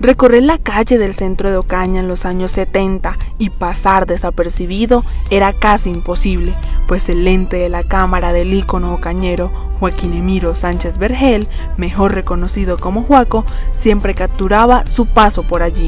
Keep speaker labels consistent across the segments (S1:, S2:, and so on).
S1: Recorrer la calle del centro de Ocaña en los años 70 y pasar desapercibido era casi imposible, pues el lente de la cámara del ícono ocañero Joaquín Emiro Sánchez Vergel, mejor reconocido como Joaco, siempre capturaba su paso por allí.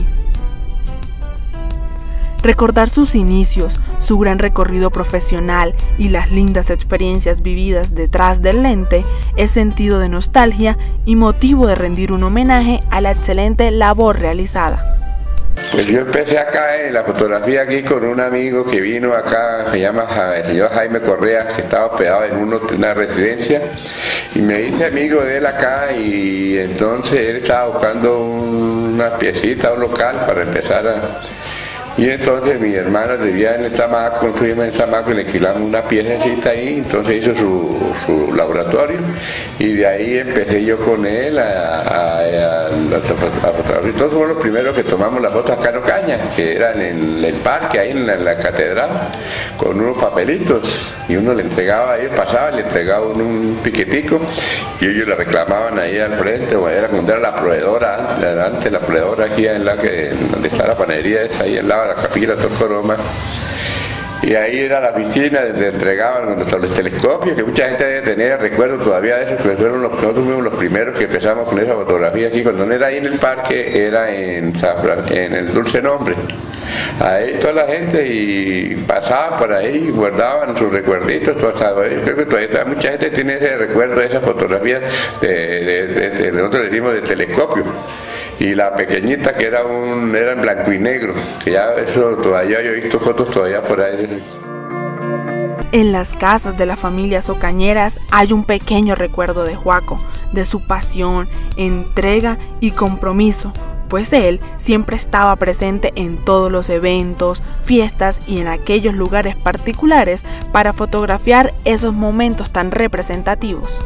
S1: Recordar sus inicios, su gran recorrido profesional y las lindas experiencias vividas detrás del lente es sentido de nostalgia y motivo de rendir un homenaje a la excelente labor realizada.
S2: Pues yo empecé acá en la fotografía aquí con un amigo que vino acá, se llama el señor Jaime Correa, que estaba hospedado en una residencia, y me hice amigo de él acá, y entonces él estaba buscando una piecita, un local para empezar a... Y entonces mi hermano vivía en el Tamaco, construimos en el Tamaco y le alquilamos una piececita ahí, entonces hizo su laboratorio, y de ahí empecé yo con él a fotografía. Todos fuimos los primeros que tomamos las fotos acá en Ocaña, que eran en el parque, ahí en la catedral, con unos papelitos, y uno le entregaba, a ellos pasaba, le entregaba un piquetico, y ellos le reclamaban ahí al frente, o era cuando era la proveedora, antes la proveedora aquí en donde está la panadería, esa ahí al lado de la capilla de Torcoroma, y ahí era la piscina donde entregaban los telescopios, que mucha gente debe tener recuerdo todavía de eso, que nosotros fuimos los primeros que empezamos con esa fotografía aquí, cuando no era ahí en el parque, era en el Dulce Nombre. Ahí toda la gente y pasaba por ahí, guardaban sus recuerditos, creo que todavía mucha gente tiene ese recuerdo de esas fotografías nosotros le decimos del telescopio. Y la pequeñita que era en blanco y negro, que ya eso todavía yo he visto fotos todavía por ahí.
S1: En las casas de las familias ocañeras hay un pequeño recuerdo de Joaco, de su pasión, entrega y compromiso, pues él siempre estaba presente en todos los eventos, fiestas y en aquellos lugares particulares para fotografiar esos momentos tan representativos.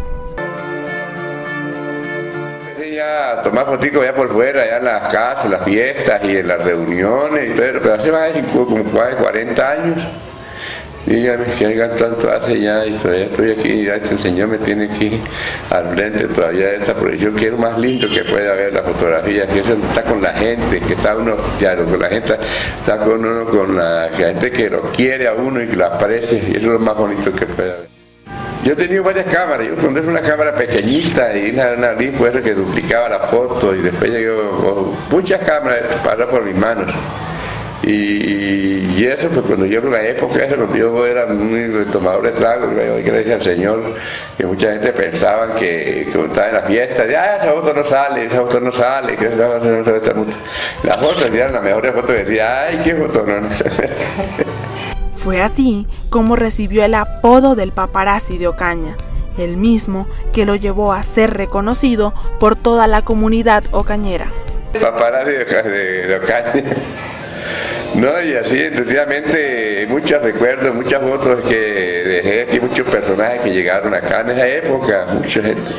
S2: A tomar fotitos ya por fuera, ya en las casas, en las fiestas y en las reuniones y todo, pero hace más de como 40 años. Dígame que hagan tanto hace ya y todavía estoy aquí, ya el Señor me tiene aquí al frente todavía de esta proyección, que es lo más lindo que puede haber la fotografía, que es donde está con la gente, que está uno diario con la gente, está con uno, con la gente que lo quiere a uno y que lo aprecia, y eso es lo más bonito que puede haber. Yo he tenido varias cámaras, yo pondré una cámara pequeñita y una pues, que duplicaba la foto, y después llegó muchas cámaras pasaron por mis manos. Y eso, pues cuando yo en la época, cuando yo era muy tomador de trago, gracias al Señor, que mucha gente pensaba que estaba en la fiesta, esa foto no sale, que no sale esta foto. Las fotos eran las mejores fotos, que decía, ay, qué foto, no.
S1: Fue así como recibió el apodo del paparazzi de Ocaña, el mismo que lo llevó a ser reconocido por toda la comunidad ocañera.
S2: Paparazzi de Ocaña. No, y así, efectivamente, muchos recuerdos, muchas fotos que dejé aquí, muchos personajes que llegaron acá en esa época, mucha gente.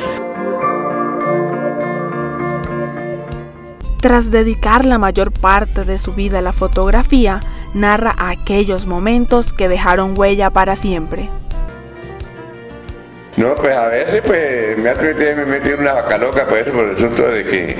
S1: Tras dedicar la mayor parte de su vida a la fotografía, narra aquellos momentos que dejaron huella para siempre.
S2: No, pues a veces pues me metí en una vaca loca por eso, por el asunto de que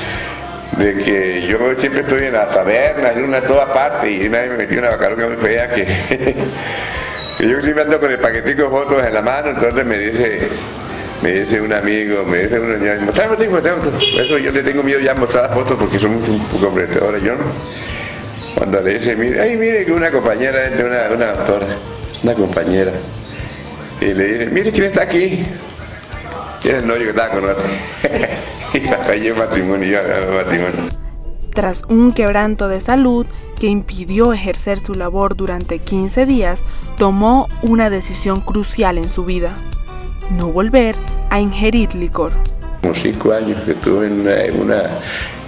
S2: yo siempre estoy en la taberna, en toda parte, y nadie me metió en una vaca loca muy fea que yo siempre ando con el paquetico de fotos en la mano, entonces me dice un amigo, me dice una señora, mostrame fotos. Por eso yo le tengo miedo ya a mostrar las fotos porque son un poco comprometedoras. Yo no. Cuando le dice, mire que una compañera, una doctora, una compañera, y le dice, mire quién está aquí. Y era el novio que estaba con otro. Y hasta yo matrimonio.
S1: Tras un quebranto de salud que impidió ejercer su labor durante 15 días, tomó una decisión crucial en su vida: no volver a ingerir licor.
S2: Como 5 años que tuve en una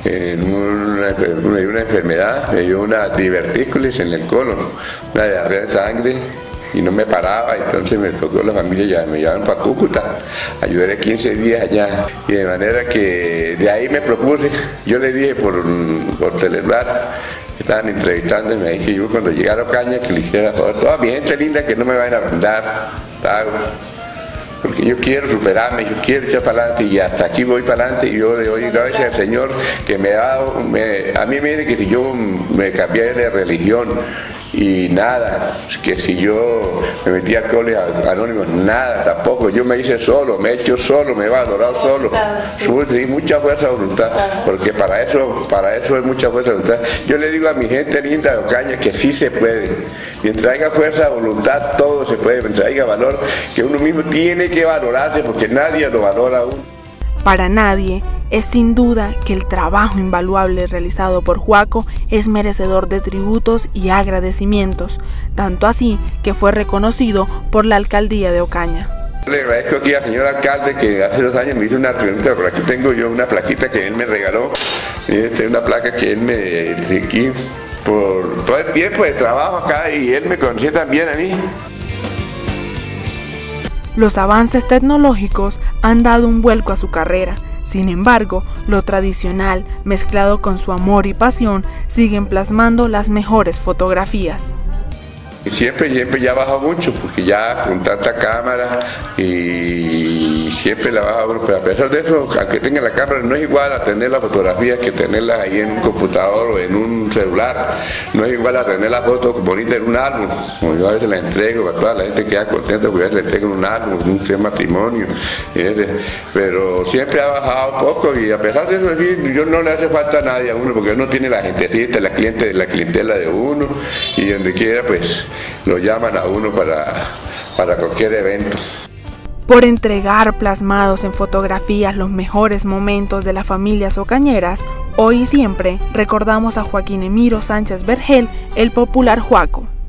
S2: enfermedad, me dio una divertículis en el colon, una diarrea de sangre, y no me paraba, entonces me tocó la familia, me llevaron para Cúcuta, ayudé 15 días allá, y de manera que de ahí me propuse, yo le dije por Telebar, que estaban entrevistando, y me dije yo cuando llegara a Ocaña que le hiciera toda mi gente linda que no me vayan a brindar, pago. porque yo quiero superarme, yo quiero echar para adelante y hasta aquí voy para adelante y yo le doy gracias al Señor que me ha dado, a mí me dice que si yo me cambié de religión y nada, que si yo me metí a alcohólicos anónimos, nada, tampoco, yo me hice solo, me he hecho solo, me he valorado solo, sí, mucha fuerza de voluntad, porque para eso es mucha fuerza de voluntad. Yo le digo a mi gente linda de Ocaña que sí se puede, mientras haya fuerza de voluntad todo se puede, mientras haya valor, que uno mismo tiene que valorarse porque nadie lo valora a uno.
S1: Para nadie es sin duda que el trabajo invaluable realizado por Joaco es merecedor de tributos y agradecimientos, tanto así que fue reconocido por la alcaldía de Ocaña.
S2: Le agradezco aquí al señor alcalde que hace 2 años me hizo una triunfita, por aquí tengo yo una plaquita que él me regaló, una placa que él me aquí por todo el tiempo de trabajo acá y él me conoció también a mí.
S1: Los avances tecnológicos han dado un vuelco a su carrera. Sin embargo, lo tradicional, mezclado con su amor y pasión, siguen plasmando las mejores fotografías.
S2: Siempre ya ha bajado mucho, porque ya con tanta cámara y siempre la baja uno, pero a pesar de eso, aunque tenga la cámara, no es igual a tener las fotografías que tenerlas ahí en un computador o en un celular, no es igual a tener las fotos bonitas en un álbum, como yo a veces las entrego, para toda la gente queda contenta porque a veces les entrego en un álbum, en un matrimonio, pero siempre ha bajado poco y a pesar de eso, yo no le hace falta a nadie a uno, porque uno tiene la gentecita, la clientela de uno y donde quiera pues lo llaman a uno para cualquier evento.
S1: Por entregar plasmados en fotografías los mejores momentos de las familias ocañeras, hoy y siempre recordamos a Joaquín Emiro Sánchez Vergel, el popular Joaco.